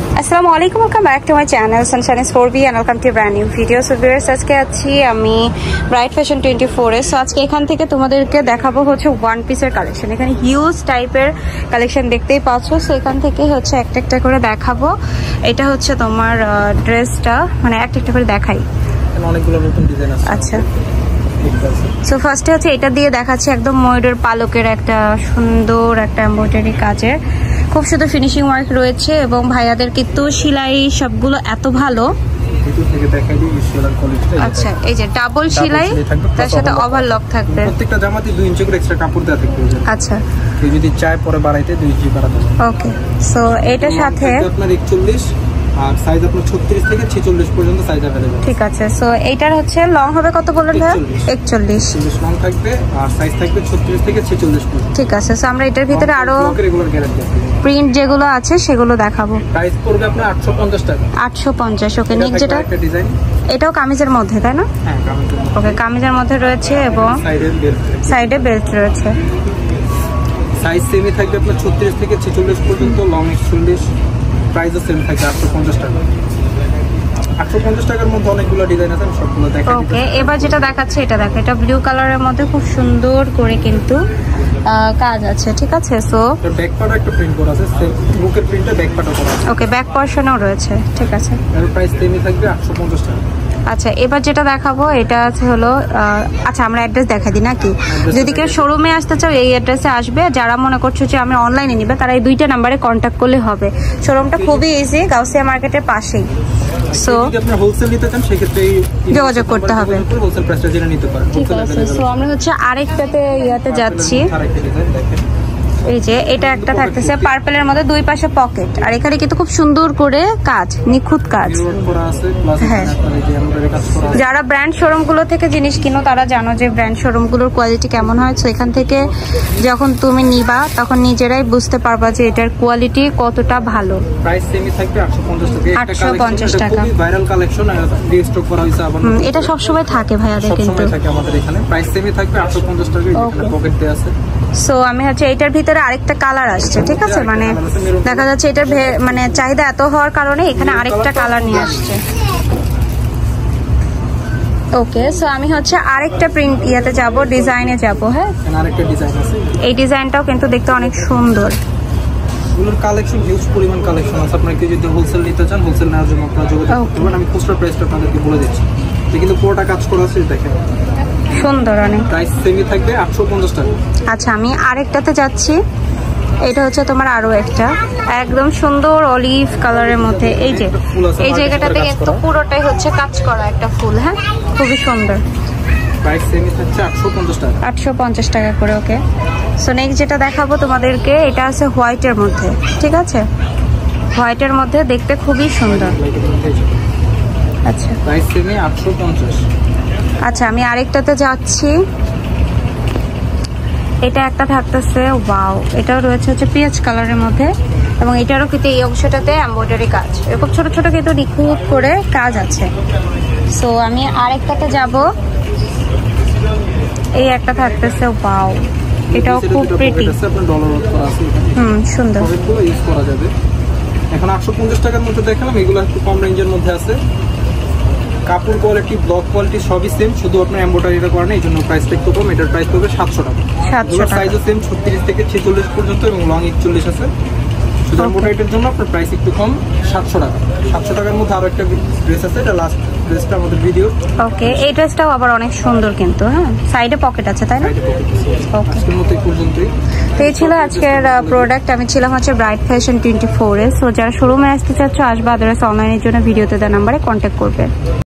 আসসালামু আলাইকুম, welcome back to my channel sunshine is 4B and welcome to a brand new video. So viewers, আজকে আছি আমি bright fashion 24 এ। So আজকে এখান থেকে তোমাদেরকে দেখাবো হচ্ছে ওয়ান পিসের কালেকশন। এখানে হিউজ টাইপের কালেকশন দেখতেই পাচ্ছ। সো এখান থেকে হচ্ছে একটা একটা করে দেখাবো। এটা হচ্ছে তোমার ড্রেসটা, মানে একটা একটা করে দেখাই। অনেকগুলো নতুন ডিজাইন আছে। আচ্ছা, সো ফার্স্টে হচ্ছে এটা দিয়ে দেখাচ্ছি একদম ময়ূরের পালকের একটা সুন্দর একটা এমব্রয়ডারি কাজের খুব সুন্দর ফিনিশিং ওয়ার্ক রয়েছে এবং ভাইয়াদের কিন্তু সেলাই সবগুলো এত ভালো। আচ্ছা, এই যে ডাবল সেলাই, তার সাথে ওভারলক থাকবে। প্রত্যেকটা জামাতে 2 ইঞ্চি করে এক্সট্রা কাপড় দেওয়া থাকবে। আচ্ছা, কেউ যদি চায় পরে বাড়াইতে 2 ইঞ্চি বাড়াতে পারবে। ওকে, সো এটার সাথে আপনার 41 আর সাইজ আপনার 36 থেকে 46 পর্যন্ত সাইজ अवेलेबल। ঠিক আছে, সো এইটার হচ্ছে লং হবে কত বললেন ভাই? 41 লং থাকবে আর সাইজ থাকবে 36 থেকে 46 পর্যন্ত। ঠিক আছে, সো আমরা এটার ভিতরে আরো রেগুলার গ্যারান্টি আছে। প্রিন্ট যেগুলো আছে সেগুলো দেখাবো। প্রাইস পড়বে আপনার 850 টাকা। 850। ওকে, নেক্সট যেটা ডিজাইন, এটাও কামিজের মধ্যে, তাই না? হ্যাঁ, কামিজের মধ্যে। ওকে, কামিজের মধ্যে রয়েছে এবং সাইডে বেল্ট রয়েছে। সাইজ সেমই থাকবে আপনার 36 থেকে 46 পর্যন্ত, লং 41। প্রাইসও সেম থাকে 850 টাকা। 850 টাকার মধ্যে অনেকগুলো ডিজাইন আছে, সবগুলো দেখাই। ওকে, এবার যেটা দেখাচ্ছে এটা দেখো, এটা ব্লু কালারের মধ্যে খুব সুন্দর করে কিন্তু কাজ আছে। ঠিক আছে, সো ব্যাক পার্টে একটা প্রিন্ট করা আছে, সেম বুকের প্রিন্টে ব্যাক পার্টও করা আছে। ওকে, ব্যাক পোরশনও রয়েছে। ঠিক আছে, এর প্রাইস সেমই থাকবে 850 টাকা। আচ্ছা, এবার যেটা দেখাবো এটা আছে হলো আচ্ছা, আমরা অ্যাড্রেস দেখাই দিই নাকি? যদি কেউ শোরুমে আসতে চাও এই অ্যাড্রেসে আসবে। যারা মনে করছো যে আমি অনলাইনে নিবে, তারা এই দুইটা নাম্বারে কন্ট্যাক্ট করলে হবে। শোরুমটা খুবই ইজি, গাউসিয়া মার্কেটের পাশেই। সো যদি আপনি হোলসেল নিতে চান সেক্ষেত্রে যোগাযোগ করতে হবে, হোলসেল প্রাইসটা জেনে নিতে পারেন। ঠিক আছে, সো আমরা হচ্ছে আরেকটাতে ইয়াতে যাচ্ছি। আরেকটা ডিজাইন দেখেন, এই যে এটা একটা থাকতেছে পার্পলের মধ্যে, দুই পাশে পকেট, আর এখানে কিন্তু খুব সুন্দর করে কাজ, নিখুঁত কাজ। হ্যাঁ, যারা ব্র্যান্ড শোরুমগুলো থেকে জিনিস কিনো তারা জানো যে ব্র্যান্ড শোরুমগুলোর কোয়ালিটি কেমন হয়। তো এখান থেকে যখন তুমি নিবা তখন নিজেরাই বুঝতে পারবা যে এটার কোয়ালিটি কতটা ভালো। প্রাইস সেমই থাকবে 850 টাকা। ভাইরাল কালেকশন রিস্টক করা হয়েছে আবার। এটা সব সময় থাকে ভাইয়াদের, কিন্তু সব সময় থাকে আমাদের এখানে। প্রাইস সেমই থাকবে 850 টাকা। এখানে পকেট দেয়া আছে। সো আমি হচ্ছে এটার ভিতরে আরেকটা কালার আসছে। ঠিক আছে, মানে দেখা যাচ্ছে এটার মানে চাহিদা এত হওয়ার কারণে এখানে আরেকটা কালার নিয়ে আসছে। ওকে, সো আমি হচ্ছে আরেকটা প্রিন্ট ইয়াতে যাব, ডিজাইনে যাব। হ্যাঁ, আরেকটা ডিজাইন আছে। এই ডিজাইনটাও কিন্তু দেখতে অনেক সুন্দর। এগুলোর কালেকশন হিউজ পরিমাণ কালেকশন আছে। আপনারা কেউ যদি হোলসেল নিতে চান, হোলসেল নেওয়ার জন্য আপনারা যোগাযোগ করবেন। আমি খুচরা প্রাইসটা আপনাদেরকে বলে দিচ্ছি। কিন্তু পুরোটা কাজ করা আছে, দেখেন সুন্দর অনেক। প্রাইস সেমই থাকবে 850 টাকা। আচ্ছা, আমি আরেকটাতে যাচ্ছি। এটা হচ্ছে তোমার আরো একটা একদম সুন্দর অলিভ কালারের মধ্যে। এই যে এই জায়গাটাতে কিন্তু পুরোটাই হচ্ছে কাজ করা একটা ফুল। হ্যাঁ, খুবই সুন্দর। প্রাইস সেমই থাকছে 850 টাকা। 850 টাকা করে। ওকে, সো নেক্সট যেটা দেখাবো তোমাদেরকে, এটা আছে হোয়াইটের মধ্যে। ঠিক আছে, হোয়াইটের মধ্যে দেখতে খুবই সুন্দর। আচ্ছা, প্রাইস সেমই 850। আচ্ছা, আমি আরেকটাতে যাচ্ছি। এটা একটা থাকতেছে, ওয়াও, এটাও রয়েছে হচ্ছে পিচ কালারের মধ্যে এবং এটারও কিন্তু এই অংশটাতে এমব্রয়ডারি কাজ, এরকম ছোট ছোট কিন্তু নিখুঁত করে কাজ আছে। সো আমি আরেকটাতে যাব। এই একটা থাকতেছে, ওয়াও, এটাও খুব প্রিটি। সুন্দর, ইউজ করা যাবে। এখন 850 টাকার মধ্যে দেখালাম, এগুলো একটু কম রেঞ্জের মধ্যে আছে। কাপড় কোয়ালিটি, ব্লক কোয়ালিটি সবই সেম, শুধু আপনার এমব্রয়ডারিটা করেন, এই জন্য প্রাইসটা একটু কম। এটার প্রাইস পড়বে 700 টাকা। সাইজও সেম 36 থেকে 46 পর্যন্ত এবং লং 41 আছে। শুধু এমব্রয়ডারিটার জন্য আপনার প্রাইস একটু কম, 700 টাকা। 700 টাকার মধ্যে আরো একটা ড্রেস আছে, এটা লাস্ট ড্রেসটা আমাদের ভিডিও। ওকে, এই ড্রেসটাও আবার অনেক সুন্দর কিন্তু। হ্যাঁ, সাইডে পকেট আছে, তাই না? ওকে, আজকের মতো এই পর্যন্তই। তো এই ছিল আজকের প্রোডাক্ট। আমি ছিলাম হচ্ছে ব্রাইট ফ্যাশন 24 এ। সো যারা শোরুমে আসতে চাচ্ছ আসবে, আদারওয়াইজ অনলাইনের জন্য ভিডিওতে দেওয়া নাম্বারে কন্ট্যাক্ট করবে।